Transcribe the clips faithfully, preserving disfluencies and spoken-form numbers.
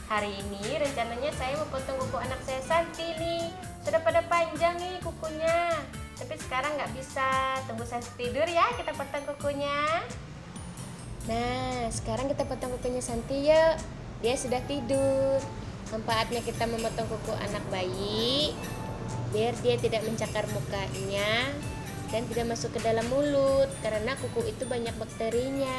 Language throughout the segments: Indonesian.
Hari ini rencananya saya mau potong kuku anak saya Santi nih. Sudah pada panjang nih kukunya. Tapi sekarang nggak bisa. Tunggu Santi tidur ya, kita potong kukunya. Nah, sekarang kita potong kukunya Santi yuk. Dia sudah tidur. Manfaatnya kita memotong kuku anak bayi biar dia tidak mencakar mukanya dan tidak masuk ke dalam mulut, karena kuku itu banyak bakterinya.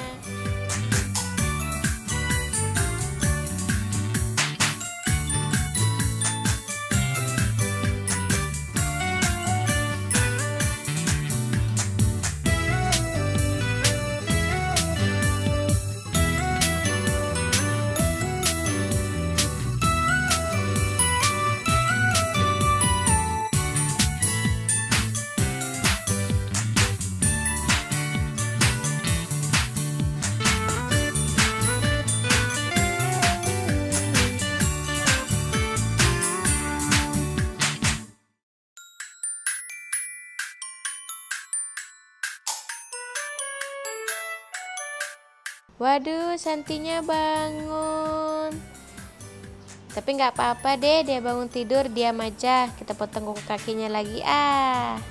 Waduh, Santinya bangun. Tapi nggak apa-apa deh, dia bangun tidur, diam aja. Kita potong kuku kakinya lagi ah.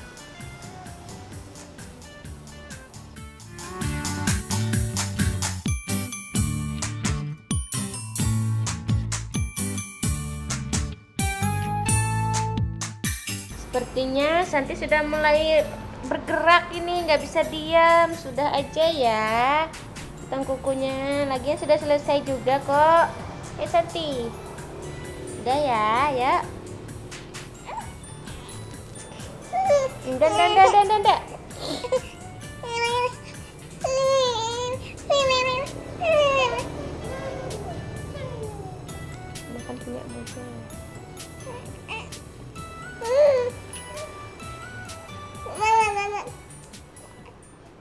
Sepertinya Santi sudah mulai bergerak ini, nggak bisa diam. Sudah aja ya. Potong kukunya, lagian sudah selesai juga kok. Eh Santi, udah ya, ya. Enggak, enggak, enggak, enggak, enggak. Makan punya mobil.